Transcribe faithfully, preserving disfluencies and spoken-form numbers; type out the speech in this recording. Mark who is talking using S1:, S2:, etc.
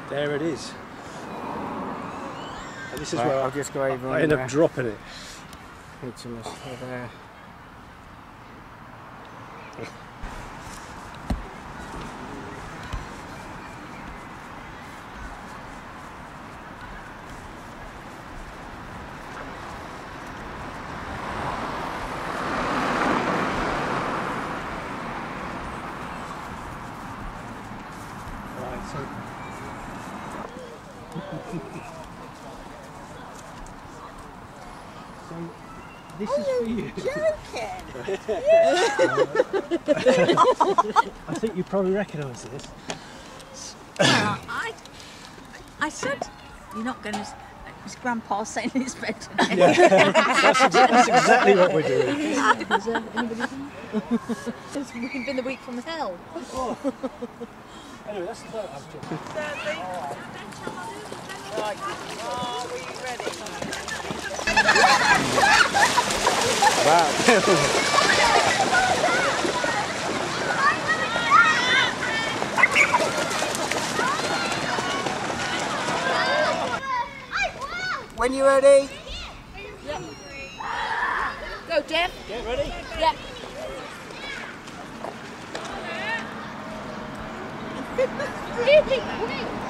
S1: There it is. And this is
S2: Right,
S1: where
S2: I'll
S1: I,
S2: just go over
S1: I
S2: and,
S1: end up
S2: uh,
S1: dropping it.
S2: Hit some of there.
S1: Right, so So this is for you.
S3: Joking?
S1: I think you probably recognise this.
S3: Well, I, I said you're not going to. Is Grandpa saying it's better?
S1: Yeah, that's, exa that's exactly what we're doing.
S4: Is there anybody here? It's been the week from hell.
S1: Oh. Anyway, that's the boat I've jumped.
S3: Right. Are we ready?
S2: When you ready?
S4: Yep. Go, Dev.
S1: Get ready?
S4: Yep. Really quick.